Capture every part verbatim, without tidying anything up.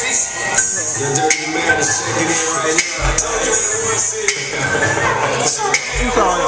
The dirty man is shaking it right now.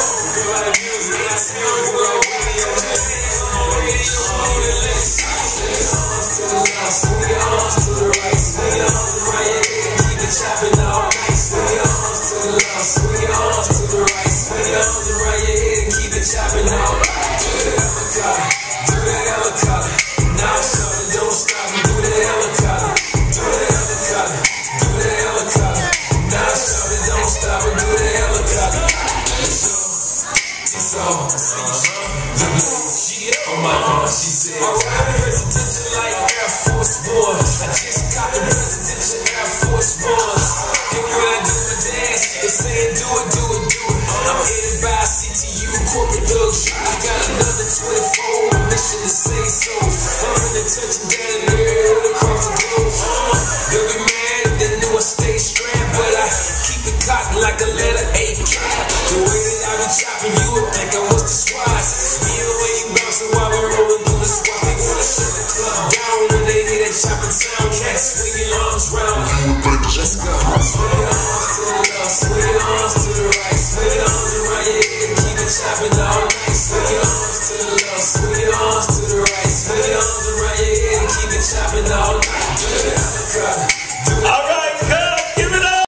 On my phone, she said, alright, presidential like Air Force One. I just got the presidential Air Force One. And when I do my dance, they saying do it, do it, do it. I'm headed by C T U, corporate luxury. I got another twenty-four, mission to say so. I'm in the touching down in the air across the globe. Uh, they'll be mad if they knew I stay strapped, but I keep it cocked like a letter A cap. The way that I be chopping, you would think I was the SWAT. While we're rolling through the squad, they wanna shut the club down when they hear that chopping sound. Cats swing your arms round. Let's go. Swing your arms to the left, swing your arms to the right, swing your arms around your head and keep it chopping all night. Swing your arms to the left, swing your arms to the right, swing your arms around your head and keep it chopping all night.